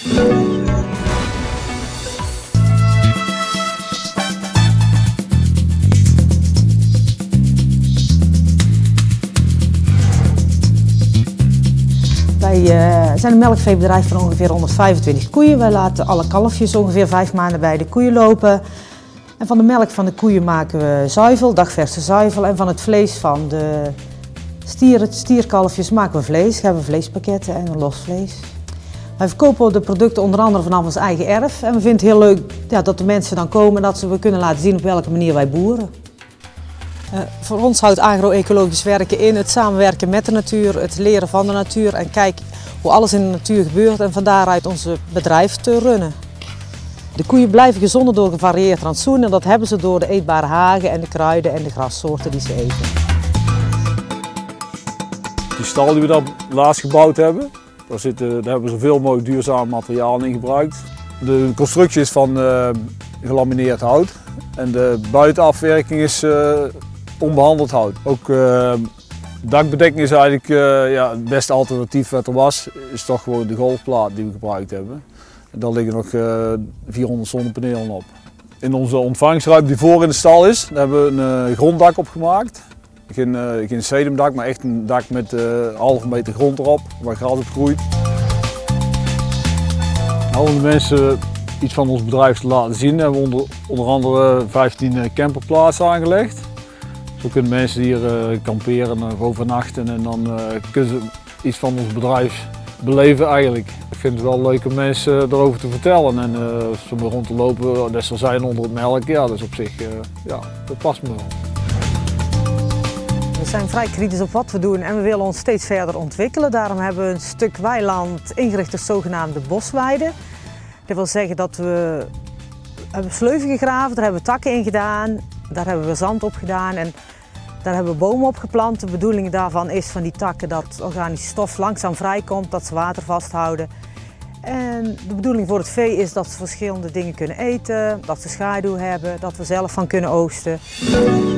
Wij zijn een melkveebedrijf van ongeveer 125 koeien. Wij laten alle kalfjes ongeveer 5 maanden bij de koeien lopen. En van de melk van de koeien maken we zuivel, dagverse zuivel. En van het vlees van de stierkalfjes maken we vlees. We hebben vleespakketten en los vlees. Wij verkopen de producten onder andere vanaf ons eigen erf. En we vinden het heel leuk dat de mensen dan komen en dat we kunnen laten zien op welke manier wij boeren. Voor ons houdt agro-ecologisch werken in het samenwerken met de natuur, het leren van de natuur en kijken hoe alles in de natuur gebeurt en van daaruit ons bedrijf te runnen. De koeien blijven gezonder door gevarieerd rantsoen en dat hebben ze door de eetbare hagen en de kruiden en de grassoorten die ze eten. Die stal die we daar laatst gebouwd hebben, daar hebben we zoveel mogelijk duurzaam materiaal in gebruikt. De constructie is van gelamineerd hout en de buitenafwerking is onbehandeld hout. Ook dakbedekking is eigenlijk het beste alternatief wat er was, is toch gewoon de golfplaat die we gebruikt hebben. En daar liggen nog 400 zonnepanelen op. In onze ontvangstruimte die voor in de stal is, daar hebben we een gronddak op gemaakt. Geen sedumdak, maar echt een dak met halve meter grond erop, waar gras op groeit. Om de mensen iets van ons bedrijf te laten zien, hebben we onder andere 15 camperplaatsen aangelegd. Zo kunnen mensen hier kamperen of overnachten en dan kunnen ze iets van ons bedrijf beleven eigenlijk. Ik vind het wel leuk om mensen erover te vertellen en zo rond te lopen, net zoals zijn onder het melk, ja, dus op zich, dat past me wel. We zijn vrij kritisch op wat we doen en we willen ons steeds verder ontwikkelen. Daarom hebben we een stuk weiland ingericht als zogenaamde bosweide. Dat wil zeggen dat we hebben sleuven gegraven, daar hebben we takken in gedaan, daar hebben we zand op gedaan en daar hebben we bomen op geplant. De bedoeling daarvan is van die takken dat organische stof langzaam vrijkomt, dat ze water vasthouden. En de bedoeling voor het vee is dat ze verschillende dingen kunnen eten, dat ze schaduw hebben, dat we zelf van kunnen oogsten.